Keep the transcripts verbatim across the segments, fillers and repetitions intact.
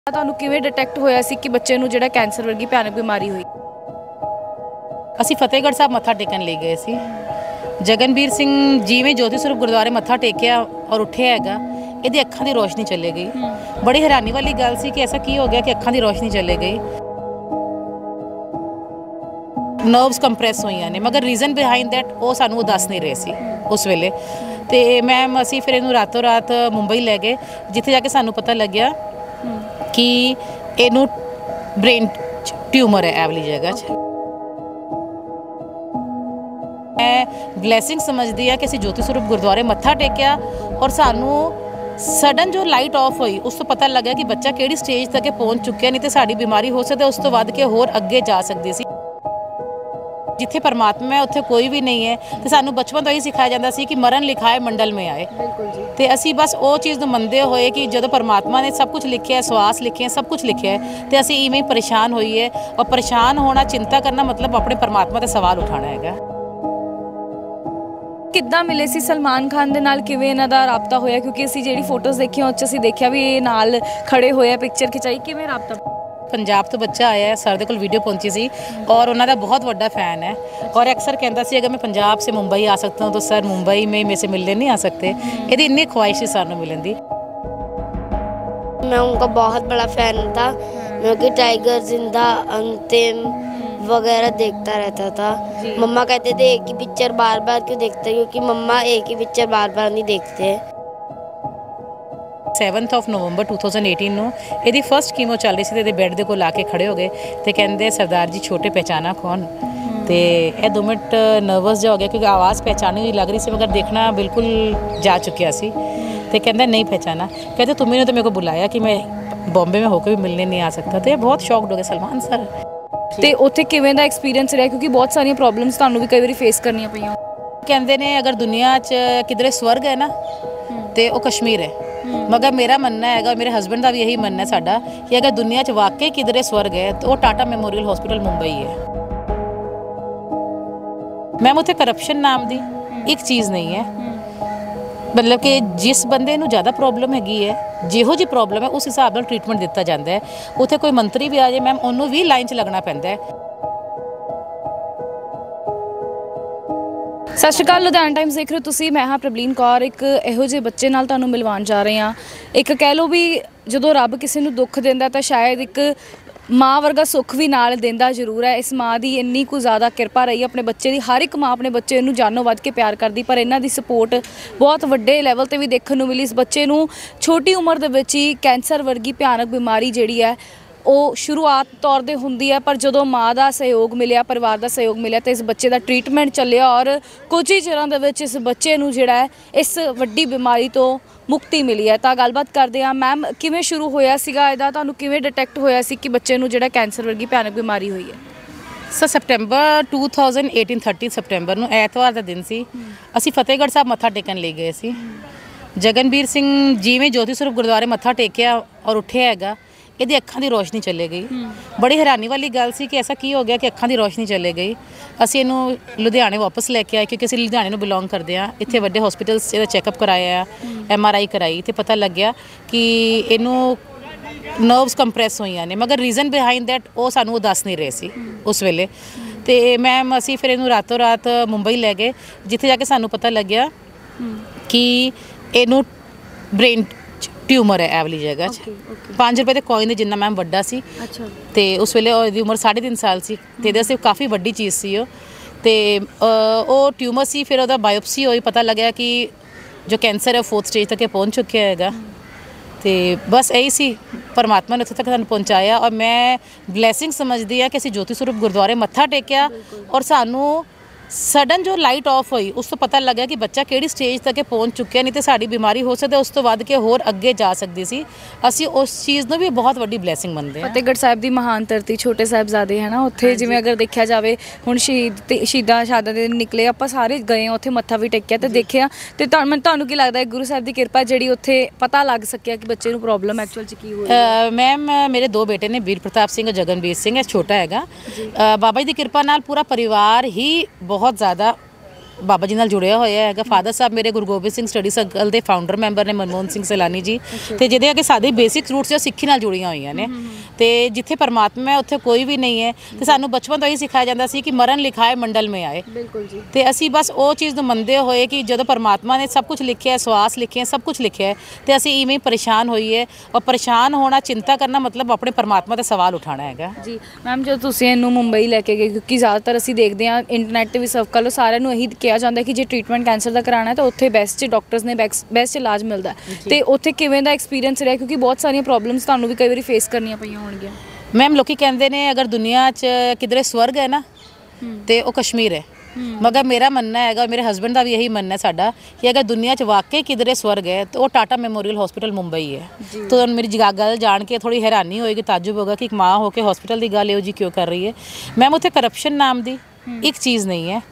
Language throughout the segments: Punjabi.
ਤੁਹਾਨੂੰ ਕਿਵੇਂ ਡਿਟੈਕਟ ਹੋਇਆ ਸੀ ਕਿ ਬੱਚੇ ਨੂੰ ਜਿਹੜਾ ਕੈਂਸਰ ਵਰਗੀ ਭਿਆਨਕ ਬਿਮਾਰੀ ਹੋਈ? ਅਸੀਂ ਫਤਿਹਗੜ੍ਹ ਸਾਹਿਬ ਮੱਥਾ ਟੇਕਣ ਲਈ ਗਏ ਸੀ। ਜਗਨਵੀਰ ਸਿੰਘ ਜਿਵੇਂ ਜੋਤੀ ਸਰੂਪ ਗੁਰਦੁਆਰੇ ਮੱਥਾ ਟੇਕਿਆ ਔਰ ਉੱਠਿਆ ਹੈਗਾ, ਇਹਦੀ ਅੱਖਾਂ ਦੀ ਰੋਸ਼ਨੀ ਚਲੇ ਗਈ। ਬੜੀ ਹੈਰਾਨੀ ਵਾਲੀ ਗੱਲ ਸੀ ਕਿ ਐਸਾ ਕੀ ਹੋ ਗਿਆ ਕਿ ਅੱਖਾਂ ਦੀ ਰੋਸ਼ਨੀ ਚਲੇ ਗਈ। ਨਰਵਸ ਕੰਪਰੈਸ ਹੋਈਆਂ ਨੇ, ਮਗਰ ਰੀਜ਼ਨ ਬਿਹਾਈਂਡ ਦੈਟ ਉਹ ਸਾਨੂੰ ਉਹ ਦੱਸ ਨਹੀਂ ਰਹੇ ਸੀ ਉਸ ਵੇਲੇ। ਤੇ ਮੈਮ ਅਸੀਂ ਫਿਰ ਇਹਨੂੰ ਰਾਤੋਂ ਰਾਤ ਮੁੰਬਈ ਲੈ ਗਏ, ਜਿੱਥੇ ਜਾ ਕੇ ਸਾਨੂੰ ਪਤਾ ਲੱਗਿਆ ਕਿ ਇਹਨੂੰ ਬ੍ਰੇਨ ਟਿਊਮਰ ਹੈ ਐਵਲੀ ਜਗ੍ਹਾ 'ਚ। ਮੈਂ ਬਲੈਸਿੰਗ ਸਮਝਦੀ ਹਾਂ ਕਿ ਅਸੀਂ ਜੋਤੀ ਸਰੂਪ ਗੁਰਦੁਆਰੇ ਮੱਥਾ ਟੇਕਿਆ ਔਰ ਸਾਨੂੰ ਸਡਨ ਜੋ ਲਾਈਟ ਆਫ ਹੋਈ ਉਸ ਤੋਂ ਪਤਾ ਲੱਗਾ ਕਿ ਬੱਚਾ ਕਿਹੜੀ ਸਟੇਜ ਤੱਕ ਪਹੁੰਚ ਚੁੱਕਿਆ। ਨਹੀਂ ਤੇ ਸਾਡੀ ਬਿਮਾਰੀ ਹੋ ਸਕਦੀ ਉਸ ਤੋਂ ਵੱਧ ਕੇ ਹੋਰ ਅੱਗੇ ਜਾ ਸਕਦੀ ਸੀ। ਜਿੱਥੇ ਪਰਮਾਤਮਾ ਹੈ ਉੱਥੇ ਕੋਈ ਵੀ ਨਹੀਂ ਹੈ। ਤੇ ਸਾਨੂੰ ਬਚਪਨ ਤੋਂ ਹੀ ਸਿਖਾਇਆ ਜਾਂਦਾ ਸੀ ਕਿ ਮਰਨ ਲਿਖਾਏ ਮੰਡਲ ਮੇ ਆਏ। ਬਿਲਕੁਲ ਜੀ। ਤੇ ਅਸੀਂ ਬਸ ਉਹ ਚੀਜ਼ ਨੂੰ ਮੰਨਦੇ ਹੋਏ ਕਿ ਜਦੋਂ ਪਰਮਾਤਮਾ ਨੇ ਸਭ ਕੁਝ ਲਿਖਿਆ, ਸਵਾਸ ਲਿਖੇ, ਸਭ ਕੁਝ ਲਿਖਿਆ ਹੈ, ਤੇ ਅਸੀਂ ਇਵੇਂ ਪਰੇਸ਼ਾਨ ਹੋਈਏ। ਔਰ ਪਰੇਸ਼ਾਨ ਹੋਣਾ, ਚਿੰਤਾ ਕਰਨਾ ਮਤਲਬ ਆਪਣੇ ਪਰਮਾਤਮਾ ਤੇ ਸਵਾਲ ਉਠਾਉਣਾ ਹੈਗਾ। ਕਿੱਦਾਂ ਮਿਲੇ ਸੀ ਸਲਮਾਨ ਖਾਨ ਦੇ ਨਾਲ, ਕਿਵੇਂ ਇਹਨਾਂ ਦਾ ਰਾਬਤਾ ਹੋਇਆ? ਕਿਉਂਕਿ ਅਸੀਂ ਜਿਹੜੀ ਫੋਟੋਜ਼ ਦੇਖੀਆਂ ਉਹ 'ਚ ਅਸੀਂ ਦੇਖਿਆ ਵੀ ਇਹ ਨਾਲ ਖੜੇ ਹੋਏ ਆ, ਪਿਕਚਰ ਖਿਚਾਈ, ਕਿਵੇਂ ਰਾਬਤਾ? ਪੰਜਾਬ ਤੋਂ ਬੱਚਾ ਆਇਆ ਹੈ, ਸਰ ਦੇ ਕੋਲ ਵੀਡੀਓ ਪਹੁੰਚੀ ਸੀ ਔਰ ਉਹਨਾਂ ਦਾ ਬਹੁਤ ਵੱਡਾ ਫੈਨ है और अक्सर कहता सी अगर मैं पंजाब से मुंबई आ सकता हूँ तो सर मुंबई में मेरे से मिलने नहीं आ सकते। ये इन्नी ख्वाहिश है सर मिलन दी। मैं उनका बहुत बड़ा फ़ैन था, क्योंकि टाइगर जिंदा, अंतिम वगैरह देखता रहता था। मम्मा कहते थे एक ही पिक्चर बार बार क्यों देखते, क्योंकि मम्मा एक ही पिक्चर बार बार नहीं देखते। Seventh of November two thousand eighteen ਨੂੰ ਇਹਦੀ ਫਸਟ ਕੀਮੋ ਚੱਲ ਰਹੀ ਸੀ ਤੇ ਇਹਦੇ ਬੈੱਡ ਦੇ ਕੋਲ ਆ ਕੇ ਖੜੇ ਹੋ ਗਏ ਤੇ ਕਹਿੰਦੇ ਸਰਦਾਰ ਜੀ ਛੋਟੇ ਪਹਿਚਾਨਾ ਕੌਣ। ਤੇ ਇਹ ਦੋ ਮਿੰਟ ਨਰਵਸ ਜਿਹਾ ਹੋ ਗਿਆ ਕਿਉਂਕਿ ਆਵਾਜ਼ ਪਹਿਚਾਨੀ ਹੋਈ ਲੱਗ ਰਹੀ ਸੀ, ਮਗਰ ਦੇਖਣਾ ਬਿਲकुल जा चुकिया सी। ਤੇ ਕਹਿੰਦਾ नहीं पहचाना। कहते तुमने तो मेरे को बुलाया कि मैं बॉम्बे में होकर भी मिलने नहीं आ सकता। तो बहुत शॉक्ड हो गए सलमान सर। ਤੇ ਉੱਥੇ ਕਿਵੇਂ ਦਾ ਐਕਸਪੀਰੀਅੰਸ ਰਿਹਾ? ਕਿਉਂਕਿ ਬਹੁਤ ਸਾਰੀਆਂ ਪ੍ਰੋਬਲਮਸ ਤੁਹਾਨੂੰ ਵੀ ਕਈ ਵਾਰੀ ਫੇਸ ਕਰਨੀਆਂ ਪਈਆਂ। ਕਹਿੰਦੇ ਨੇ ਅਗਰ ਦੁਨੀਆ 'ਚ ਕਿਧਰੇ ਸਵਰਗ ਹੈ ਨਾ ਤੇ ਉਹ ਕਸ਼ਮੀਰ ਹੈ। मगर मेरा मानना है, मेरे हस्बैंड का भी यही मानना है साडा कि अगर दुनिया च वाकई किधरे स्वर्ग है तो वो टाटा मैमोरियल हॉस्पिटल मुंबई है। मैम उत्थे करप्शन नाम की एक चीज़ नहीं है। मतलब कि जिस बंदे नूं ज़्यादा प्रॉब्लम हैगी है, जिहो जी प्रॉब्लम है उस हिसाब नाल ट्रीटमेंट दिता जाता है। उत्थे कोई मंत्री भी आ जाए मैम उन्होंने भी लाइन च लगना पैंदा है। ਸਤਿ ਸ਼੍ਰੀ ਅਕਾਲ, ਲੁਧਿਆਣਾ ਟਾਈਮਸ ਦੇਖ ਰਹੇ ਹੋ ਤੁਸੀਂ। ਮੈਂ ਹਾਂ ਪ੍ਰਬਲੀਨ ਕੌਰ। ਇੱਕ ਇਹੋ ਜਿਹੇ ਬੱਚੇ ਨਾਲ ਤੁਹਾਨੂੰ ਮਿਲਵਾਉਣ ਜਾ ਰਹੇ ਹਾਂ। ਇੱਕ ਕਹਿ ਲਓ ਵੀ ਜਦੋਂ ਰੱਬ ਕਿਸੇ ਨੂੰ ਦੁੱਖ ਦਿੰਦਾ ਤਾਂ ਸ਼ਾਇਦ ਇੱਕ ਮਾਂ ਵਰਗਾ ਸੁੱਖ ਵੀ ਨਾਲ ਦਿੰਦਾ ਜ਼ਰੂਰ ਹੈ। ਇਸ ਮਾਂ ਦੀ ਇੰਨੀ ਕੁ ਜ਼ਿਆਦਾ ਕਿਰਪਾ ਰਹੀ ਆਪਣੇ ਬੱਚੇ ਦੀ। ਹਰ ਇੱਕ ਮਾਂ ਆਪਣੇ ਬੱਚੇ ਨੂੰ ਜਾਨੋਂ ਵੱਧ ਕੇ ਪਿਆਰ ਕਰਦੀ, ਪਰ ਇਹਨਾਂ ਦੀ ਸਪੋਰਟ ਬਹੁਤ ਵੱਡੇ ਲੈਵਲ 'ਤੇ ਵੀ ਦੇਖਣ ਨੂੰ ਮਿਲੀ। ਇਸ ਬੱਚੇ ਨੂੰ ਛੋਟੀ ਉਮਰ ਦੇ ਵਿੱਚ ਹੀ ਕੈਂਸਰ ਵਰਗੀ ਭਿਆਨਕ ਬਿਮਾਰੀ ਜਿਹੜੀ ਹੈ ਉਹ ਸ਼ੁਰੂਆਤ ਤੌਰ 'ਤੇ ਹੁੰਦੀ ਹੈ, ਪਰ ਜਦੋਂ ਮਾਂ ਦਾ ਸਹਿਯੋਗ ਮਿਲਿਆ, ਪਰਿਵਾਰ ਦਾ ਸਹਿਯੋਗ ਮਿਲਿਆ ਤਾਂ ਇਸ ਬੱਚੇ ਦਾ ਟ੍ਰੀਟਮੈਂਟ ਚੱਲਿਆ ਔਰ ਕੁਝ ਹੀ ਚਿਰਾਂ ਦੇ ਵਿੱਚ ਇਸ ਬੱਚੇ ਨੂੰ ਜਿਹੜਾ ਹੈ ਇਸ ਵੱਡੀ ਬਿਮਾਰੀ ਤੋਂ ਮੁਕਤੀ ਮਿਲੀ ਹੈ। ਤਾਂ ਗੱਲਬਾਤ ਕਰਦੇ ਹਾਂ। ਮੈਮ ਕਿਵੇਂ ਸ਼ੁਰੂ ਹੋਇਆ ਸੀਗਾ ਇਹਦਾ? ਤੁਹਾਨੂੰ ਕਿਵੇਂ ਡਿਟੈਕਟ ਹੋਇਆ ਸੀ ਕਿ ਬੱਚੇ ਨੂੰ ਜਿਹੜਾ ਕੈਂਸਰ ਵਰਗੀ ਭਿਆਨਕ ਬਿਮਾਰੀ ਹੋਈ ਹੈ? Sir September two thousand eighteen thirty September ਨੂੰ ਐਤਵਾਰ ਦਾ ਦਿਨ ਸੀ। ਅਸੀਂ ਫਤਿਹਗੜ੍ਹ ਸਾਹਿਬ ਮੱਥਾ ਟੇਕਣ ਲਈ ਗਏ ਸੀ। ਜਗਨਵੀਰ ਸਿੰਘ ਜਿਵੇਂ ਜੋਤੀ ਸਰੂਪ ਗੁਰਦੁਆਰੇ ਮੱਥਾ ਟੇਕਿਆ ਔਰ ਉੱਠਿਆ ਹੈਗਾ, ਇਹਦੀ ਅੱਖਾਂ ਦੀ ਰੋਸ਼ਨੀ ਚਲੇ ਗਈ। ਬੜੀ ਹੈਰਾਨੀ ਵਾਲੀ ਗੱਲ ਸੀ ਕਿ ਐਸਾ ਕੀ ਹੋ ਗਿਆ ਕਿ ਅੱਖਾਂ ਦੀ ਰੋਸ਼ਨੀ ਚਲੇ ਗਈ। ਅਸੀਂ ਇਹਨੂੰ ਲੁਧਿਆਣੇ ਵਾਪਸ ਲੈ ਕੇ ਆਏ ਕਿਉਂਕਿ ਅਸੀਂ ਲੁਧਿਆਣੇ ਨੂੰ ਬਿਲੋਂਗ ਕਰਦੇ ਹਾਂ। ਇੱਥੇ ਵੱਡੇ ਹਸਪੀਟਲਸ ਇਹਦਾ ਚੈੱਕਅਪ ਕਰਾਇਆ, ਐਮ ਆਰ ਆਈ ਕਰਾਈ ਤੇ ਪਤਾ ਲੱਗਿਆ ਕਿ ਇਹਨੂੰ ਨਰਵਸ ਕੰਪਰੈਸ ਹੋਈਆਂ ਨੇ, ਮਗਰ ਰੀਜ਼ਨ ਬਿਹਾਈਂਡ ਦੈਟ ਉਹ ਸਾਨੂੰ ਉਹ ਦੱਸ ਨਹੀਂ ਰਹੇ ਸੀ ਉਸ ਵੇਲੇ। ਤੇ ਮੈਮ ਅਸੀਂ ਫਿਰ ਇਹਨੂੰ ਰਾਤੋਂ ਰਾਤ ਮੁੰਬਈ ਲੈ ਗਏ, ਜਿੱਥੇ ਜਾ ਕੇ ਸਾਨੂੰ ਪਤਾ ਲੱਗਿਆ ਕਿ ਇਹਨੂੰ ਬ੍ਰੇਨ ਟਿਊਮਰ ਹੈ ਐਵਲੀ ਜਗ੍ਹਾ 'ਚ। ਪੰਜ ਰੁਪਏ ਦੇ ਕੋਇਨ ਦੇ ਜਿੰਨਾ ਮੈਮ ਵੱਡਾ ਸੀ। ਅੱਛਾ। ਤੇ ਉਸ ਵੇਲੇ ਉਹਦੀ ਉਮਰ ਸਾਢੇ ਤਿੰਨ ਸਾਲ ਸੀ ਤੇ ਇਹਦੇ ਵਾਸਤੇ ਕਾਫੀ ਵੱਡੀ ਚੀਜ਼ ਸੀ ਉਹ। ਤੇ ਉਹ ਟਿਊਮਰ ਸੀ। ਫਿਰ ਉਹਦਾ ਬਾਇਓਪਸੀ ਹੋਈ, ਪਤਾ ਲੱਗਿਆ ਕਿ ਜੋ ਕੈਂਸਰ ਹੈ ਫੋਰਥ ਸਟੇਜ ਤੱਕ ਪਹੁੰਚ ਚੁੱਕਿਆ ਹੈਗਾ। ਤੇ ਬਸ ਇਹੀ ਸੀ, ਪਰਮਾਤਮਾ ਨੇ ਉੱਥੇ ਤੱਕ ਸਾਨੂੰ ਪਹੁੰਚਾਇਆ। ਔਰ ਮੈਂ ਬਲੈਸਿੰਗ ਸਮਝਦੀ ਹਾਂ ਕਿ ਅਸੀਂ ਜੋਤੀ ਸਰੂਪ ਗੁਰਦੁਆਰੇ ਮੱਥਾ ਟੇਕਿਆ ਔਰ ਸਾਨੂੰ ਸਡਨ ਜੋ ਲਾਈਟ ਆਫ ਹੋਈ ਉਸ ਤੋਂ ਪਤਾ ਲੱਗਿਆ ਕਿ ਬੱਚਾ ਕਿਹੜੀ ਸਟੇਜ ਤੱਕ ਪਹੁੰਚ ਚੁੱਕਿਆ। ਨਹੀਂ ਤੇ ਸਾਡੀ ਬਿਮਾਰੀ ਹੋ ਸਕਦੀ ਉਸ ਤੋਂ ਵੱਧ ਕੇ ਹੋਰ ਅੱਗੇ ਜਾ ਸਕਦੀ ਸੀ। ਅਸੀਂ ਉਸ ਚੀਜ਼ ਨੂੰ ਵੀ ਬਹੁਤ ਵੱਡੀ ਬਲੈਸਿੰਗ ਮੰਨਦੇ ਹਾਂ। ਫਤਿਹਗੜ੍ਹ ਸਾਹਿਬ ਦੀ ਮਹਾਨ ਧਰਤੀ, ਛੋਟੇ ਸਾਹਿਬਜ਼ਾਦੇ ਹੈ ਨਾ ਉੱਥੇ। ਜਿਵੇਂ ਅਗਰ ਦੇਖਿਆ ਜਾਵੇ ਹੁਣ ਸ਼ਹੀਦ ਤੇ ਸ਼ਹੀਦਾਂ ਸ਼ਹਾਦਤਾਂ ਦੇ ਨਿਕਲੇ, ਆਪਾਂ ਸਾਰੇ ਗਏ ਉੱਥੇ ਮੱਥਾ ਵੀ ਟੇਕਿਆ ਤੇ ਦੇਖਿਆ। ਤੇ ਤੁਹਾਨੂੰ ਤੁਹਾਨੂੰ ਕੀ ਲੱਗਦਾ ਹੈ ਗੁਰੂ ਸਾਹਿਬ ਦੀ ਕਿਰਪਾ ਜਿਹੜੀ ਉੱਥੇ ਪਤਾ ਲੱਗ ਸਕਿਆ ਕਿ ਬੱਚੇ ਨੂੰ ਪ੍ਰੋਬਲਮ ਐਕਚੁਅਲ 'ਚ ਕੀ ਹੋਈ? ਮੈਮ ਮੇਰੇ ਦੋ ਬੇਟੇ ਨੇ, ਵੀਰ ਪ੍ਰਤਾਪ ਸਿੰਘ ਔਰ ਜਗਨਵੀਰ ਸਿੰਘ। ਇਹ ਛੋਟਾ ਹੈਗਾ। ਬਾਬਾ ਜੀ ਦੀ ਕਿਰਪਾ ਨਾਲ ਪੂਰਾ ਪਰਿਵਾਰ ਹੀ ਬਹੁਤ ਜ਼ਿਆਦਾ ਬਾਬਾ ਜੀ ਨਾਲ ਜੁੜਿਆ ਹੋਇਆ ਹੈਗਾ। ਫਾਦਰ ਸਾਹਿਬ ਮੇਰੇ ਗੁਰੂ ਗੋਬਿੰਦ ਸਿੰਘ ਸਟੱਡੀ ਸਰਕਲ ਦੇ ਫਾਊਂਡਰ ਮੈਂਬਰ ਨੇ ਮਨਮੋਹਨ ਸਿੰਘ ਸੈਲਾਨੀ ਜੀ, ਤੇ ਜਿਹਦੇ ਅੱਗੇ ਸਾਡੇ ਬੇਸਿਕ ਰੂਟਸ ਸਿੱਖੀ ਨਾਲ ਜੁੜੀਆਂ ਹੋਈਆਂ ਨੇ। ਤੇ ਜਿੱਥੇ ਪਰਮਾਤਮਾ ਹੈ ਉੱਥੇ ਕੋਈ ਵੀ ਨਹੀਂ ਹੈ। ਤੇ ਸਾਨੂੰ ਬਚਪਨ ਤੋਂ ਹੀ ਸਿਖਾਇਆ ਜਾਂਦਾ ਸੀ ਕਿ ਮਰਨ ਲਿਖਾਏ ਮੰਡਲ ਮੇ ਆਏ। ਬਿਲਕੁਲ ਜੀ। ਤੇ ਅਸੀਂ ਬਸ ਉਹ ਚੀਜ਼ ਨੂੰ ਮੰਨਦੇ ਹੋਏ ਕਿ ਜਦੋਂ ਪਰਮਾਤਮਾ ਨੇ ਸਭ ਕੁਝ ਲਿਖਿਆ ਹੈ, ਸਵਾਸ ਲਿਖੇ ਹੈ, ਸਭ ਕੁਝ ਲਿਖਿਆ ਹੈ, ਤੇ ਅਸੀਂ ਇਵੇਂ ਪਰੇਸ਼ਾਨ ਹੋਈਏ। ਔਰ ਪਰੇਸ਼ਾਨ ਹੋਣਾ, ਚਿੰਤਾ ਕਰਨਾ ਮਤਲਬ ਆਪਣੇ ਪਰਮਾਤਮਾ ਤੇ ਸਵਾਲ ਉਠਾਉਣਾ ਹੈਗਾ ਜੀ। ਮੈਮ ਜਦੋਂ ਤੁਸੀਂ ਇਹਨੂੰ ਮੁੰਬਈ ਲੈ ਕੇ ਗਏ, ਕਿਉਂਕਿ ਜ਼ਿਆਦਾਤਰ ਅਸੀਂ ਦੇਖਦੇ ਹਾਂ ਇੰਟਰਨੈਟ ਤੇ ਵੀ ਸਰਕਲ ਸਾਰਿਆਂ ਨੂੰ ਇਹੀ ਕਿਹਾ ਜਾਂਦਾ ਕਿ ਜੇ ਟ੍ਰੀਟਮੈਂਟ ਕੈਂਸਰ ਦਾ ਕਰਾਉਣਾ ਤਾਂ ਉੱਥੇ ਬੈਸਟ ਡਾਕਟਰਸ ਨੇ, ਬੈਸਟ ਇਲਾਜ ਮਿਲਦਾ। ਤੇ ਉੱਥੇ ਕਿਵੇਂ ਦਾ ਐਕਸਪੀਰੀਅੰਸ ਰਿਹਾ, ਕਿਉਂਕਿ ਬਹੁਤ ਸਾਰੀਆਂ ਪ੍ਰੋਬਲਮਸ ਤੁਹਾਨੂੰ ਵੀ ਕਈ ਵਾਰੀ ਫੇਸ ਕਰਨੀਆਂ ਪਈਆਂ ਹੋਣਗੀਆਂ। ਮੈਮ ਲੋਕੀ ਕਹਿੰਦੇ ਨੇ ਅਗਰ ਦੁਨੀਆ 'ਚ ਕਿਧਰੇ ਸਵਰਗ ਹੈ ਨਾ ਤੇ ਉਹ ਕਸ਼ਮੀਰ ਹੈ। ਮਗਰ ਮੇਰਾ ਮੰਨਣਾ ਹੈਗਾ, ਮੇਰੇ ਹਸਬੈਂਡ ਦਾ ਵੀ ਇਹੀ ਮੰਨਣਾ ਸਾਡਾ, ਕਿ ਅਗਰ ਦੁਨੀਆ 'ਚ ਵਾਕਈ ਕਿਧਰੇ ਸਵਰਗ ਹੈ ਤਾਂ ਉਹ ਟਾਟਾ ਮੈਮੋਰੀਅਲ ਹਸਪੀਟਲ ਮੁੰਬਈ ਹੈ। ਤਾਂ ਮੇਰੀ ਜਗਾ ਗੱਲ ਜਾਣ ਕੇ ਥੋੜੀ ਹੈਰਾਨੀ ਹੋਏਗੀ, ਤਾਜੁਬ ਹੋਗਾ ਕਿ ਇੱਕ ਮਾਂ ਹੋ ਕੇ ਹਸਪੀਟਲ ਦੀ ਗੱਲ ਇਹੋ ਜੀ ਕਿਉਂ ਕਰ ਰਹੀ ਹੈ। ਮੈਮ ਉੱਥੇ ਕਰਪਸ਼ਨ ਨਾਮ ਦੀ ਇੱਕ ਚੀਜ਼ ਨਹੀਂ ਹੈ।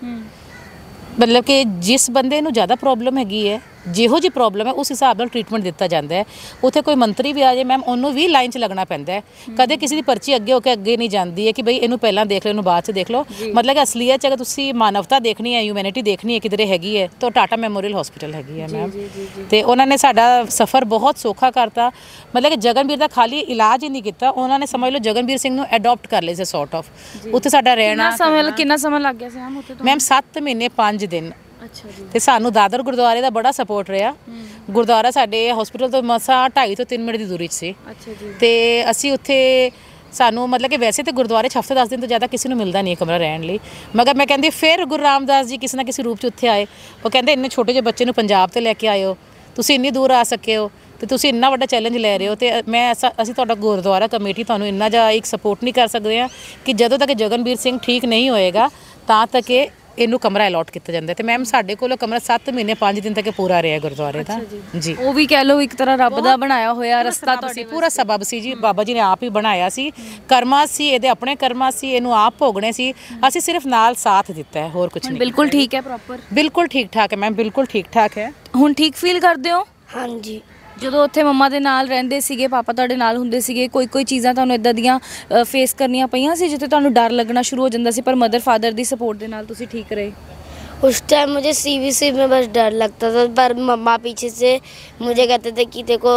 ਮਤਲਬ ਕਿ ਜਿਸ ਬੰਦੇ ਨੂੰ ਜ਼ਿਆਦਾ ਪ੍ਰੋਬਲਮ ਹੈਗੀ ਹੈ, ਜਿਹੋ ਜਿਹੀ ਪ੍ਰੋਬਲਮ ਹੈ ਉਸ ਹਿਸਾਬ ਨਾਲ ਟ੍ਰੀਟਮੈਂਟ ਦਿੱਤਾ ਜਾਂਦਾ ਹੈ। ਉੱਥੇ ਕੋਈ ਮੰਤਰੀ ਵੀ ਆ ਜਾਏ ਮੈਮ, ਉਹਨੂੰ ਵੀ ਲਾਈਨ 'ਚ ਲੱਗਣਾ ਪੈਂਦਾ ਹੈ। ਕਦੇ ਕਿਸੇ ਦੀ ਪਰਚੀ ਅੱਗੇ ਹੋ ਕੇ ਅੱਗੇ ਨਹੀਂ ਜਾਂਦੀ ਹੈ ਕਿ ਬਈ ਇਹਨੂੰ ਪਹਿਲਾਂ ਦੇਖ ਲਓ, ਇਹਨੂੰ ਬਾਅਦ 'ਚ ਦੇਖ ਲਓ। ਮਤਲਬ ਕਿ ਅਸਲੀਅਤ 'ਚ ਅਗਰ ਤੁਸੀਂ ਮਾਨਵਤਾ ਦੇਖਣੀ ਹੈ, ਹਿਊਮੈਨਿਟੀ ਦੇਖਣੀ ਹੈ ਕਿਧਰੇ ਹੈਗੀ ਹੈ, ਤਾਂ ਟਾਟਾ ਮੈਮੋਰੀਅਲ ਹਸਪੀਟਲ ਹੈਗੀ ਹੈ ਮੈਮ। ਤੇ ਉਹਨਾਂ ਨੇ ਸਾਡਾ ਸਫ਼ਰ ਬਹੁਤ ਸੌਖਾ ਕਰਤਾ। ਮਤਲਬ ਕਿ ਜਗਨਵੀਰ ਦਾ ਖਾਲੀ ਇਲਾਜ ਹੀ ਨਹੀਂ ਕੀਤਾ, ਉਹਨਾਂ ਨੇ ਸਮਝ ਲਓ ਜਗਨਵੀਰ ਸਿੰਘ ਨੂੰ ਅਡਾਪਟ ਕਰ ਲਿਆ ਸੀ ਸੌਟ ਆਫ। ਉੱਥੇ ਸਾਡਾ ਰਹਿਣਾ ਸਮਾਂ ਕਿੰਨਾ ਸਮਾਂ ਲੱਗ ਗਿਆ ਸੀ ਮੈਮ ਉੱਥੇ? ਮੈਮ ਸੱਤ ਮਹੀਨੇ ਪੰਜ ਦਿਨ। ਅੱਛਾ ਜੀ। ਤੇ ਸਾਨੂੰ ਦਾਦਰ ਗੁਰਦੁਆਰੇ ਦਾ ਬੜਾ ਸਪੋਰਟ ਰਿਹਾ। ਗੁਰਦੁਆਰਾ ਸਾਡੇ ਹਸਪੀਟਲ ਤੋਂ ਮਸਾਂ ਢਾਈ ਤੋਂ ਤਿੰਨ ਮਿੰਟ ਦੀ ਦੂਰੀ 'ਚ ਸੀ। ਅੱਛਾ ਜੀ। ਤੇ ਅਸੀਂ ਉੱਥੇ ਸਾਨੂੰ ਮਤਲਬ ਕਿ ਵੈਸੇ ਤਾਂ ਗੁਰਦੁਆਰੇ 'ਚ ਹਫ਼ਤੇ ਦਸ ਦਿਨ ਤੋਂ ਜ਼ਿਆਦਾ ਕਿਸੇ ਨੂੰ ਮਿਲਦਾ ਨਹੀਂ ਕਮਰਾ ਰਹਿਣ ਲਈ। ਮਗਰ ਮੈਂ ਕਹਿੰਦੀ ਫਿਰ ਗੁਰੂ ਰਾਮਦਾਸ ਜੀ ਕਿਸੇ ਨਾ ਕਿਸੇ ਰੂਪ 'ਚ ਉੱਥੇ ਆਏ। ਉਹ ਕਹਿੰਦੇ ਇੰਨੇ ਛੋਟੇ ਜਿਹੇ ਬੱਚੇ ਨੂੰ ਪੰਜਾਬ ਤੇ ਲੈ ਕੇ ਆਏ ਹੋ, ਤੁਸੀਂ ਇੰਨੀ ਦੂਰ ਆ ਸਕੇ ਹੋ, ਤੇ ਤੁਸੀਂ ਇੰਨਾ ਵੱਡਾ ਚੈਲੰਜ ਲੈ ਰਹੇ ਹੋ। ਤੇ ਮੈਂ ਅਸੀਂ ਤੁਹਾਡਾ ਗੁਰਦੁਆਰਾ ਕਮੇਟੀ ਤੁਹਾਨੂੰ ਇੰਨਾ ਜਿਹਾ ਇੱਕ ਸਪੋਰਟ ਨਹੀਂ ਕਰ ਸਕਦੇ ਹਾਂ ਕਿ ਜਦੋਂ ਤੱਕ ਜਗਨਵੀਰ ਸਿੰਘ ਠੀਕ ਨਹੀਂ ਹੋਏਗਾ ਤਾਂ ਤੱਕ ਇਹਨੂੰ ਕਮਰਾ ਅਲਾਟ ਕੀਤਾ ਜਾਂਦਾ। ਤੇ ਮੈਮ ਸਾਡੇ ਕੋਲ ਕਮਰਾ ਸੱਤ ਮਹੀਨੇ ਪੰਜ ਦਿਨ ਤੱਕ ਪੂਰਾ ਰਿਹਾ ਗੁਰਦੁਆਰੇ ਦਾ ਜੀ। ਉਹ ਵੀ ਕਹਿ ਲਓ ਇੱਕ ਤਰ੍ਹਾਂ ਰੱਬ ਦਾ ਬਣਾਇਆ ਹੋਇਆ ਰਸਤਾ, ਤੁਹਾਡੇ ਪੂਰਾ ਸਬਬ ਸੀ ਜੀ। ਬਾਬਾ ਜੀ ਨੇ ਆਪ ਹੀ ਬਣਾਇਆ ਸੀ, ਕਰਮਾ ਸੀ, ਇਹਦੇ ਆਪਣੇ ਕਰਮਾ ਸੀ, ਇਹਨੂੰ ਆਪ ਭੋਗਣੇ ਸੀ। ਅਸੀਂ ਸਿਰਫ ਨਾਲ ਸਾਥ ਦਿੱਤਾ ਹੈ, ਹੋਰ ਕੁਝ ਨਹੀਂ। ਬਿਲਕੁਲ ਠੀਕ ਹੈ, ਪ੍ਰੋਪਰ ਬਿਲਕੁਲ ਠੀਕ ਠਾਕ ਹੈ ਮੈਮ, ਬਿਲਕੁਲ ਠੀਕ ਠਾਕ ਹੈ। ਹੁਣ ਠੀਕ ਫੀਲ ਕਰਦੇ ਹੋ? ਹਾਂਜੀ। ਜਦੋਂ ਉੱਥੇ ਮੰਮਾ ਦੇ ਨਾਲ ਰਹਿੰਦੇ ਸੀਗੇ, ਪਾਪਾ ਤੁਹਾਡੇ ਨਾਲ ਹੁੰਦੇ ਸੀਗੇ, ਕੋਈ ਕੋਈ ਚੀਜ਼ਾਂ ਤੁਹਾਨੂੰ ਇਦਾਂ ਦੀਆਂ ਫੇਸ ਕਰਨੀਆਂ ਪਈਆਂ ਸੀ ਜਿੱਥੇ ਤੁਹਾਨੂੰ ਡਰ ਲੱਗਣਾ ਸ਼ੁਰੂ ਹੋ ਜਾਂਦਾ ਸੀ, ਪਰ ਮਦਰ ਫਾਦਰ ਦੀ ਸਪੋर्ट ਦੇ ਨਾਲ ਤੁਸੀਂ ਠੀਕ ਰਹੇ? उस टाइम मुझे सीबीसी में बस डर लगता था, पर मम्मा पीछे से मुझे कहते थे कि देखो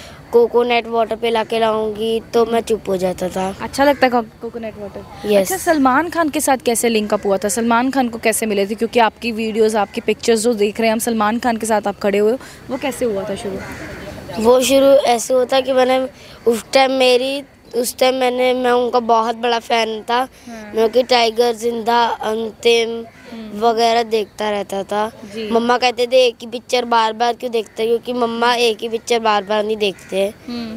कोकोनट वाटर पिला के लाऊंगी, तो मैं चुप हो जाता था। अच्छा लगता है कोकोनट वाटर? Yes. अच्छा, सलमान खान के साथ कैसे लिंक अप हुआ था? सलमान खान को कैसे मिले थे? क्योंकि आपकी वीडियोस, आपकी पिक्चर्स जो देख रहे हैं हम, सलमान खान के साथ आप खड़े हुए हो, वो कैसे हुआ था शुरू? वो शुरू ऐसे होता कि मैंने उस टाइम मेरी उस टाइम मैंने मैं उनका बहुत बड़ा फ़ैन था। मैं उनकी टाइगर जिंदा, अंतिम वगैरह देखता रहता था। मम्मा कहते थे एक ही पिक्चर बार बार क्यों देखते हैं, क्योंकि मम्मा एक ही पिक्चर बार बार नहीं देखते।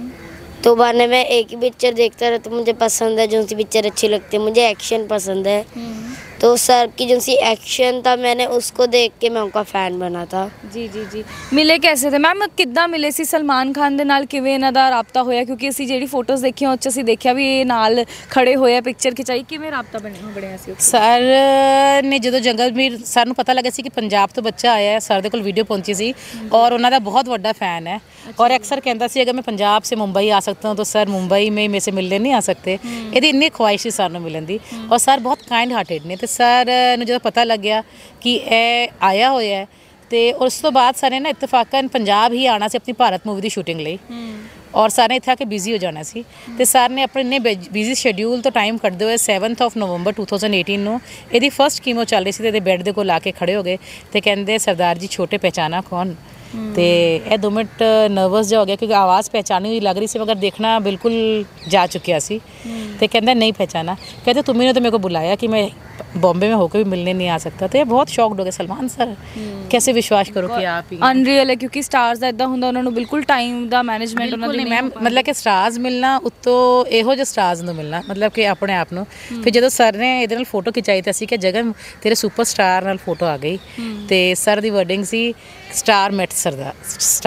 तो बने मैं एक ही पिक्चर देखता रहता, मुझे पसंद है जो सी पिक्चर अच्छी लगती है, मुझे एक्शन पसंद है। तो सर की जो सी एक्शन था, मैंने उसको देख के मैं उनका फ़ैन बना था। जी जी जी। मिले कैसे थे मैम? किद्दां मिले सी सलमान खान दे नाल? किवें इन्हां दा राबता होया? क्योंकि असीं ਜਿਹੜੀ ਫੋਟੋਜ਼ ਦੇਖੀਆਂ ਉਹ 'ਚ ਅਸੀਂ ਦੇਖਿਆ ਵੀ ਇਹ ਨਾਲ ਖੜੇ ਹੋਏ ਆ, ਪਿਕਚਰ ਖਿਚਾਈ। ਕਿਵੇਂ ਰਾਬਤਾ ਬਣਿਆ ਬਣਿਆ ਸੀ? ਸਰ ਨੇ ਜਦੋਂ ਜੰਗਲਵੀਰ ਸਰ ਨੂੰ ਪਤਾ ਲੱਗਾ ਸੀ ਕਿ ਪੰਜਾਬ ਤੋਂ ਬੱਚਾ ਆਇਆ ਹੈ, ਸਰ ਦੇ ਕੋਲ ਵੀਡੀਓ ਪਹੁੰਚੀ ਸੀ ਔਰ ਉਹਨਾਂ ਦਾ ਬਹੁਤ ਵੱਡਾ ਫੈਨ ਹੈ और अक्सर कहता सी अगर मैं पंजाब से मुंबई आ सकता हूँ तो सर मुंबई में मेरे से मिलने नहीं आ सकते। ये इन्नी ख्वाहिश थी सर मिलन दी और सर बहुत काइंड हार्टेड ने। तो सर ने जो पता लग गया कि यह आया होया है तो उस तो बाद सर ने ना इतफाकन पंजाब ही आना से अपनी भारत मूवी की शूटिंग ਲਈ और सर ने इत्थे आके बिजी हो जाना सी। तो सर ने अपने इन्ने बिजी शेड्यूल तो टाइम कटते हुए seventh of November two thousand eighteen ਨੂੰ ਇਹਦੀ ਫਸਟ ਕੀਮੋ ਚੱਲ ਰਹੀ ਸੀ ਤੇ ਇਹਦੇ ਬੈੱਡ ਦੇ ਕੋਲ ਆ ਕੇ ਖੜੇ ਹੋ ਗਏ ਤੇ ਕਹਿੰਦੇ ਸਰਦਾਰ ਜੀ ਛੋਟੇ ਪਹਿਚਾਨਾ ਕੌन। तो यह दो मिनट नर्वस जो हो गया क्योंकि आवाज़ पहचानी हुई लग रही सी मगर देखना बिल्कुल जा चुकिया सी। तो कहते नहीं पहचाना, कहते तुम्हें तो मेरे को बुलाया कि मैं बॉम्बे में होकर भी मिलने नहीं आ सकता। तो ये बहुत शॉक्ड हो गया सलमान सर, कैसे विश्वास करो कि आप ही अनरियल है क्योंकि स्टार्स ਦਾ ਇਦਾਂ ਹੁੰਦਾ ਉਹਨਾਂ ਨੂੰ ਬਿਲਕੁਲ ਟਾਈਮ ਦਾ ਮੈਨੇਜਮੈਂਟ ਉਹਨਾਂ ਦੀ ਨਹੀਂ ਮੈਮ। ਮਤਲਬ ਕਿ ਸਟਾਰਸ ਮਿਲਣਾ ਉੱਤੋਂ ਇਹੋ ਜਿਹੇ ਸਟਾਰਸ ਨੂੰ ਮਿਲਣਾ ਮਤਲਬ ਕਿ ਆਪਣੇ ਆਪ ਨੂੰ। ਫਿਰ ਜਦੋਂ ਸਰ ਨੇ ਇਹਦੇ ਨਾਲ ਫੋਟੋ ਖਿਚਾਈ ਤਾਂ ਅਸੀਂ ਕਿ ਜਗਨ ਤੇਰੇ ਸੁਪਰ ਸਟਾਰ ਨਾਲ ਫੋਟੋ ਆ ਗਈ ਤੇ ਸਰ ਦੀ ਵਰਡਿੰਗ ਸੀ ਸਟਾਰ ਮੈਟ ਸਰਦਾਰ ਸਟਾਰ।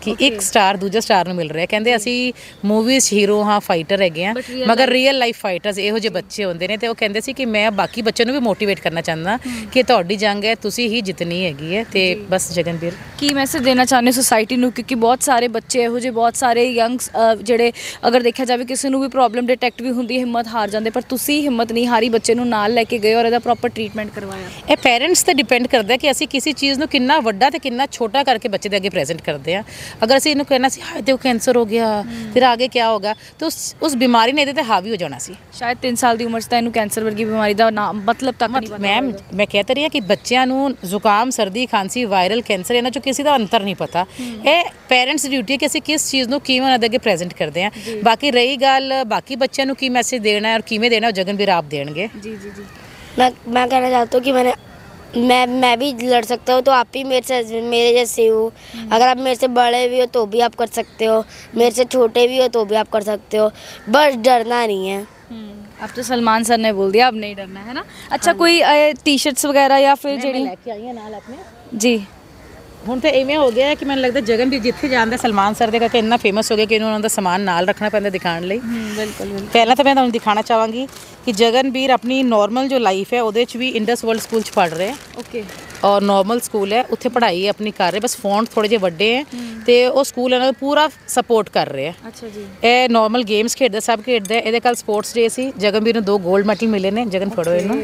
ਕਿ ਇੱਕ ਸਟਾਰ ਦੂਜੇ ਸਟਾਰ ਨੂੰ ਮਿਲ ਰਿਹਾ। ਕਹਿੰਦੇ ਅਸੀਂ ਮੂਵੀਜ਼ ਹੀਰੋ ਹਾਂ, ਫਾਈਟਰ ਹੈਗੇ ਆ, ਮਗਰ ਰੀਅਲ ਲਾਈਫ ਫਾਈਟਰਸ ਇਹੋ ਜਿਹੇ ਬੱਚੇ ਹੁੰਦੇ ਨੇ। ਤੇ ਉਹ ਕਹਿੰਦੇ ਸੀ ਕਿ ਮੈਂ ਬਾਕੀ ਬੱਚਿਆਂ ਨੂੰ ਵੀ ਮੋਟੀਵੇਟ ਕਰਨਾ ਚਾਹੁੰਦਾ ਕਿ ਤੁਹਾਡੀ ਜੰਗ ਹੈ, ਤੁਸੀਂ ਹੀ ਜਿੱਤਣੀ ਹੈਗੀ ਹੈ। ਤੇ ਬਸ ਜਗਨਵੀਰ ਕੀ ਮੈਸੇਜ ਦੇਣਾ ਚਾਹੁੰਦੇ ਸੋਸਾਇਟੀ ਨੂੰ, ਕਿਉਂਕਿ ਬਹੁਤ ਸਾਰੇ ਬੱਚੇ ਇਹੋ ਜਿਹੇ, ਬਹੁਤ ਸਾਰੇ ਯੰਗਸ ਜਿਹੜੇ ਅਗਰ ਦੇਖਿਆ ਜਾਵੇ ਕਿਸੇ ਨੂੰ ਵੀ ਪ੍ਰੋਬਲਮ ਡਿਟੈਕਟ ਵੀ ਹੁੰਦੀ ਹੈ, ਹਿੰਮਤ ਹਾਰ ਜਾਂਦੇ, ਪਰ ਤੁਸੀਂ ਹਿੰਮਤ ਨਹੀਂ ਹਾਰੀ, ਬੱਚੇ ਨੂੰ ਨਾਲ ਲੈ ਕੇ ਗਏ ਔਰ ਇਹਦਾ ਪ੍ਰੋਪਰ ਟ੍ਰੀਟਮੈਂਟ ਕਰਵਾਇਆ। ਇਹ ਪੇਰੈਂਟਸ ਤੇ ਡਿਪੈਂਡ ਕਰਦਾ ਕਿ ਅਸੀਂ ਕਿਸੇ ਚੀਜ਼ ਨੂੰ ਕਿੰਨਾ ਵੱਡਾ ਤੇ ਕਿੰਨਾ ਛੋਟਾ ਕਰਕੇ ਬੱਚੇ ਦੇ ਅੱਗੇ ਪ੍ਰੈਜ਼ੈਂਟ ਕਰਦੇ ਆ। ਅਗਰ ਅਸੀਂ ਇਹਨੂੰ ਕਹਿਣਾ ਸੀ ਹਾਏ ਤੇ ਕੈਂਸਰ ਹੋ ਗਿਆ, ਫਿਰ ਆਗੇ ਕੀ ਹੋਗਾ, ਤਾਂ ਉਸ ਉਸ ਬਿਮਾਰੀ ਨੇ ਇਹਦੇ ਤੇ ਹਾਵੀ ਹੋ ਜਾਣਾ ਸੀ। ਸ਼ਾਇਦ ਤਿੰਨ ਸਾਲ ਦੀ ਉਮਰ 'ਚ ਤਾਂ ਇਹਨੂੰ ਕੈਂਸਰ ਵਰਗੀ ਬਿਮਾਰੀ ਦਾ ਨਾਮ ਮਤਲਬ ਤੱਕ ਨਹੀਂ ਪਤਾ। ਮੈਮ ਮੈਂ ਕਹਿ ਤਾਂ ਰਹੀ ਹਾਂ ਕਿ ਬੱਚਿਆਂ ਨੂੰ ਜ਼ੁਕਾਮ, ਸਰਦੀ, ਖਾਂਸੀ, ਵਾਇਰਲ ਕੈਂਸਰ ਇਹਨਾਂ 'ਚੋਂ ਕਿਸੇ ਦਾ ਅੰਤਰ ਨਹੀਂ ਪਤਾ। ਇਹ ਪੇਰੈਂਟਸ ਦੀ ਡਿਊਟੀ ਹੈ ਕਿ ਅਸੀਂ ਕਿਸ ਚੀਜ਼ ਨੂੰ ਕਿਵੇਂ ਉਹਨਾਂ ਦੇ ਅੱਗੇ ਪ੍ਰੈਜ਼ੈਂਟ ਕਰਦੇ ਹਾਂ। ਬਾਕੀ ਰਹੀ ਗੱਲ ਬਾਕੀ ਬੱਚਿਆਂ ਨੂੰ ਕੀ ਮੈਸੇਜ ਦੇਣਾ ਹੈ ਔਰ ਕਿਵੇਂ ਦੇਣਾ, ਉਹ ਜਗਨਵੀਰ ਆਪ ਦੇਣਗੇ। ਜੀ ਜੀ ਜੀ मैं मैं कहना चाहता हूँ कि मैंने मैं मैं भी लड़ सकता हूँ, तो आप भी मेरे से मेरे जैसे हो। अगर आप मेरे से बड़े भी हो तो भी आप कर सकते हो, मेरे से छोटे भी हो तो भी आप कर सकते हो, बस डरना नहीं है। अब तो सलमान सर ने बोल दिया अब नहीं डरना है ना। अच्छा कोई टी शर्ट्स वगैरह या फिर ਜਿਹੜੀ ਲੈ ਕੇ ਆਈ ਹਾਂ ਨਾਲ ਆਪਣੇ ਜੀ ਹੁਣ ਤਾਂ ਇਵੇਂ ਹੋ ਗਿਆ ਕਿ ਮੈਨੂੰ ਲੱਗਦਾ ਜਗਨਵੀਰ ਜਿੱਥੇ ਜਾਂਦਾ ਸਲਮਾਨ ਸਰ ਦੇ ਕਰਕੇ ਇੰਨਾ ਫੇਮਸ ਹੋ ਗਿਆ ਕਿ ਇਹਨੂੰ ਉਹਨਾਂ ਦਾ ਸਮਾਨ ਨਾਲ ਰੱਖਣਾ ਪੈਂਦਾ ਦਿਖਾਉਣ ਲਈ। ਬਿਲਕੁਲ ਬਿਲਕੁਲ। ਪਹਿਲਾਂ ਤਾਂ ਮੈਂ ਤੁਹਾਨੂੰ ਦਿਖਾਣਾ ਚਾਹਾਂਗੀ ਕਿ ਜਗਨਵੀਰ ਆਪਣੀ ਨਾਰਮਲ ਜੋ ਲਾਈਫ ਹੈ ਉਹਦੇ 'ਚ ਵੀ ਇੰਡਸ ਵਰਲਡ ਸਕੂਲ 'ਚ ਪੜ੍ਹ ਰਹੇ। ਓਕੇ। ਔਰ ਨਾਰਮਲ ਸਕੂਲ ਹੈ, ਉੱਥੇ ਪੜ੍ਹਾਈ ਆਪਣੀ ਕਰ ਰਹੇ, ਬਸ ਫੌਂਟ ਥੋੜੇ ਜਿਹੇ ਵੱਡੇ ਹੈ ਤੇ ਉਹ ਸਕੂਲ ਇਹਨਾਂ ਦਾ ਪੂਰਾ ਸਪੋਰਟ ਕਰ ਰਹੇ ਆ। ਅੱਛਾ ਜੀ। ਇਹ ਨਾਰਮਲ ਗੇਮਸ ਖੇਡਦਾ, ਸਭ ਖੇਡਦਾ। ਇਹਦੇ ਕੱਲ ਸਪੋਰਟਸ ਡੇ ਸੀ, ਜਗਨਵੀਰ ਨੂੰ ਦੋ 골ਡ ਮੈਡਲ ਮਿਲੇ ਨੇ। ਜਗਨ ਫੜੋ ਇਹਨੂੰ।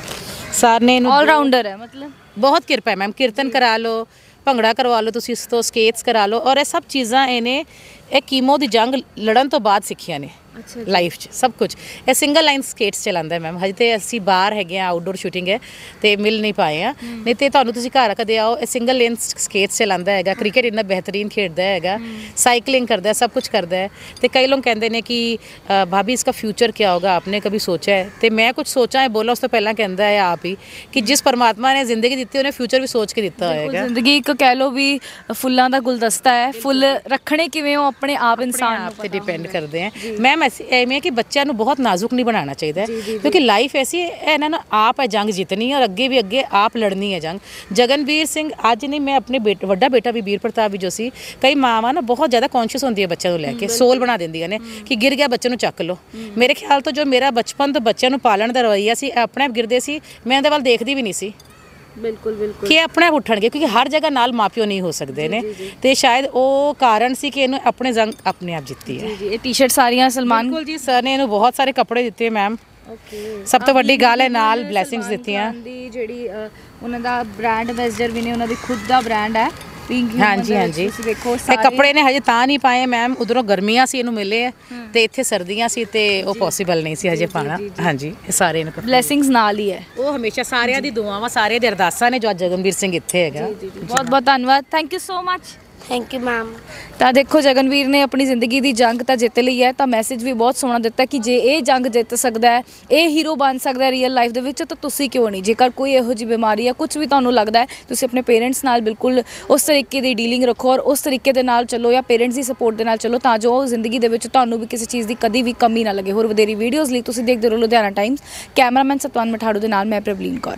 ਸਰ ਨੇ ਇਹਨੂੰ ਆਲ ਰਾਊਂਡਰ ਹੈ ਮਤਲਬ। ਬਹੁਤ ਕਿਰਪਾ ਹੈ ਮੈਮ। ਕੀਰਤਨ ਕਰਾ ਲਓ, ਭੰਗੜਾ ਕਰਵਾ ਲਓ ਤੁਸੀਂ, ਇਸ ਤੋਂ ਸਕੇਟਸ ਕਰਾ ਲਓ। ਔਰ ਇਹ ਸਭ ਚੀਜ਼ਾਂ ਇਹਨੇ ਇਹ ਕੀਮੋ ਦੀ ਜੰਗ ਲੜਨ ਤੋਂ ਬਾਅਦ ਸਿੱਖੀਆਂ ਨੇ ਲਾਈਫ 'ਚ ਸਭ ਕੁਝ। ਇਹ ਸਿੰਗਲ ਲਾਈਨ ਸਕੇਟਸ ਚਲਾਉਂਦਾ ਮੈਮ। ਹਜੇ ਤੇ ਅਸੀਂ ਬਾਹਰ ਹੈਗੇ ਆ, ਆਊਟਡੋਰ ਸ਼ੂਟਿੰਗ ਹੈ ਤੇ ਮਿਲ ਨਹੀਂ ਪਾਏ ਆ, ਨਹੀਂ ਤੇ ਤੁਹਾਨੂੰ ਤੁਸੀਂ ਘਰ ਕਦੇ ਆਓ। ਇਹ ਸਿੰਗਲ ਲਾਈਨ ਸਕੇਟਸ ਚਲਾਉਂਦਾ ਹੈਗਾ, ਕ੍ਰਿਕਟ ਇੰਨਾ ਬਿਹਤਰੀਨ ਖੇਡਦਾ ਹੈਗਾ, ਸਾਈਕਲਿੰਗ ਕਰਦਾ, ਸਭ ਕੁਝ ਕਰਦਾ ਹੈ। ਤੇ ਕਈ ਲੋਕ ਕਹਿੰਦੇ ਨੇ ਕਿ ਭਾਬੀ ਇਸका फ्यूचर क्या होगा, आपने कभी सोचा है? ਤੇ ਮੈਂ ਕੁਝ ਸੋਚਾਂ ਹੈ ਬੋਲਾਂ ਉਸ ਤੋਂ ਪਹਿਲਾਂ ਕਹਿੰਦਾ ਹੈ ਆਪ ਹੀ ਕਿ ਜਿਸ ਪਰਮਾਤਮਾ ਨੇ ਜ਼ਿੰਦਗੀ ਦਿੱਤੀ ਉਹਨੇ ਫਿਊਚਰ ਵੀ ਸੋਚ ਕੇ ਦਿੱਤਾ ਹੋਏਗਾ। ਜ਼ਿੰਦਗੀ ਇੱਕ ਕਹਿ ਲਓ ਵੀ ਫੁੱਲਾਂ ਦਾ ਗੁਲਦਸਤਾ ਹੈ, ਫੁੱਲ ਰੱਖਣੇ ਕਿਵੇਂ ਹੋ ਆਪਣੇ ਆਪ ਇਨਸਾਨ ਆਪ ਤੇ ਡਿਪੈਂਡ ਕਰਦੇ ਆ। ਮੈਮ ਐਵੇਂ ਕਿ ਬੱਚਿਆਂ ਨੂੰ ਬਹੁਤ ਨਾਜ਼ੁਕ ਨਹੀਂ ਬਣਾਉਣਾ ਚਾਹੀਦਾ, ਕਿਉਂਕਿ ਲਾਈਫ ਐਸੀ ਹੈ ਇਹਨਾਂ ਨੂੰ ਆਪ ਹੈ ਜੰਗ ਜਿੱਤਣੀ ਔਰ ਅੱਗੇ ਵੀ ਅੱਗੇ ਆਪ ਲੜਨੀ ਹੈ ਜੰਗ। ਜਗਨਵੀਰ ਸਿੰਘ ਅੱਜ ਨਹੀਂ, ਮੈਂ ਆਪਣੇ ਬੇਟਾ ਵੱਡਾ ਬੇਟਾ ਵੀ ਵੀਰ ਪ੍ਰਤਾਪ ਵੀ ਜੋ ਸੀ, ਕਈ ਮਾਵਾਂ ਨਾ ਬਹੁਤ ਜ਼ਿਆਦਾ ਕੌਨਸ਼ੀਅਸ ਹੁੰਦੀ ਹੈ ਬੱਚਿਆਂ ਨੂੰ ਲੈ ਕੇ, ਸੋਲ ਬਣਾ ਦਿੰਦੀਆਂ ਨੇ ਕਿ ਗਿਰ ਗਿਆ ਬੱਚੇ ਨੂੰ ਚੱਕ ਲਓ। ਮੇਰੇ ਖਿਆਲ ਤੋਂ ਜੋ ਮੇਰਾ ਬਚਪਨ ਤੋਂ ਬੱਚਿਆਂ ਨੂੰ ਪਾਲਣ ਦਾ ਰਵੱਈਆ ਸੀ, ਆਪਣੇ ਆਪ ਗਿਰਦੇ ਸੀ, ਮੈਂ ਉਹਦੇ ਵੱਲ ਦੇਖਦੀ ਵੀ ਨਹੀਂ ਸੀ। ਬਿਲਕੁਲ ਬਿਲਕੁਲ। ਕਿ ਆਪਣੇ ਆਪ ਉੱਠਣਗੇ, ਕਿਉਂਕਿ ਹਰ ਜਗ੍ਹਾ ਨਾਲ ਮਾਪਿਓ ਨਹੀਂ ਹੋ ਸਕਦੇ ਨੇ ਤੇ ਸ਼ਾਇਦ ਉਹ ਕਾਰਨ ਸੀ ਕਿ ਇਹਨੂੰ ਆਪਣੇ ਜੰਗ ਆਪਣੇ ਆਪ ਜਿੱਤੀ ਹੈ। ਜੀ ਜੀ। ਇਹ ਟੀ-ਸ਼ਰਟ ਸਾਰੀਆਂ ਸਲਮਾਨ ਬਿਲਕੁਲ ਜੀ, ਸਰ ਨੇ ਇਹਨੂੰ ਬਹੁਤ ਸਾਰੇ ਕੱਪੜੇ ਦਿੱਤੇ ਮੈਮ। ਓਕੇ। ਸਭ ਤੋਂ ਵੱਡੀ ਗੱਲ ਹੈ ਨਾਲ ਬਲੇਸਿੰਗਸ ਦਿੱਤੀਆਂ। ਦੀ ਜਿਹੜੀ ਉਹਨਾਂ ਦਾ ਬ੍ਰਾਂਡ ਐਂਬੈਸਡਰ ਵੀ ਨੇ, ਉਹਨਾਂ ਦੀ ਖੁਦ ਦਾ ਬ੍ਰਾਂਡ ਹੈ ਪਿੰਕ। ਹਾਂਜੀ ਹਾਂਜੀ। ਤੁਸੀਂ ਦੇਖੋ ਇਹ ਕੱਪੜੇ ਨੇ ਹਜੇ ਤਾਂ ਨਹੀਂ ਪਾਏ ਮੈਮ, ਉਧਰੋਂ ਗਰਮੀਆਂ ਸੀ ਇਹਨੂੰ ਮਿਲੇ ਆ ਤੇ ਇੱਥੇ ਸਰਦੀਆਂ ਸੀ ਤੇ ਉਹ ਪੋਸੀਬਲ ਨਹੀਂ ਸੀ ਹਜੇ ਪਾਣਾ। ਹਾਂਜੀ, ਇਹ ਸਾਰੇ ਨੇ ਬਲੇਸਿੰਗਸ ਨਾਲ ਹੀ ਹੈ। ਉਹ ਹਮੇਸ਼ਾ ਸਾਰਿਆਂ ਦੀ ਦੁਆਵਾਂ, ਸਾਰਿਆਂ ਦੇ ਅਰਦਾਸਾਂ ਨੇ ਜੋ ਅੱਜ ਜਗਨਵੀਰ ਸਿੰਘ ਇੱਥੇ ਹੈਗਾ। ਬਹੁਤ ਬਹੁਤ ਧੰਨਵਾਦ, thank you so much. Thank you ma'am. ਤਾਂ ਦੇਖੋ ਜਗਨਵੀਰ ਨੇ ਆਪਣੀ ਜ਼ਿੰਦਗੀ ਦੀ ਜੰਗ ਤਾਂ ਜਿੱਤ ਲਈ ਹੈ, ਤਾਂ ਮੈਸੇਜ ਵੀ ਬਹੁਤ ਸੋਹਣਾ ਦਿੱਤਾ ਕਿ ਜੇ ਇਹ ਜੰਗ ਜਿੱਤ ਸਕਦਾ ਹੈ, ਇਹ ਹੀਰੋ ਬਣ ਸਕਦਾ ਹੈ ਰੀਅਲ ਲਾਈਫ ਦੇ ਵਿੱਚ, ਤਾਂ ਤੁਸੀਂ ਕਿਉਂ ਨਹੀਂ। ਜੇਕਰ ਕੋਈ ਇਹੋ ਜਿਹੀ ਬਿਮਾਰੀ ਜਾਂ ਕੁਝ ਵੀ ਤੁਹਾਨੂੰ ਲੱਗਦਾ ਹੈ, ਤੁਸੀਂ ਆਪਣੇ ਪੇਰੈਂਟਸ ਨਾਲ ਬਿਲਕੁਲ ਉਸ ਤਰੀਕੇ ਦੀ ਡੀਲਿੰਗ ਰੱਖੋ ਔਰ ਉਸ ਤਰੀਕੇ ਦੇ ਨਾਲ ਚੱਲੋ, ਜਾਂ ਪੇਰੈਂਟਸ ਦੀ ਸਪੋਰਟ ਦੇ ਨਾਲ ਚੱਲੋ, ਤਾਂ ਜੋ ਜ਼ਿੰਦਗੀ ਦੇ ਵਿੱਚ ਤੁਹਾਨੂੰ ਵੀ ਕਿਸੇ ਚੀਜ਼ ਦੀ ਕਦੀ ਵੀ ਕਮੀ ਨਾ ਲੱਗੇ। ਹੋਰ ਵਧੇਰੀ ਵੀਡੀਓਜ਼ ਲਈ ਤੁਸੀਂ ਦੇਖਦੇ ਰਹੋ ਲੁਧਿਆਣਾ ਟਾਈਮਸ। ਕੈਮਰਾਮੈਨ ਸਤਵੰਤ ਮਠਾੜੂ ਦੇ ਨਾਲ ਮੈਂ ਪ੍ਰਵਲੀਨ ਕੌਰ।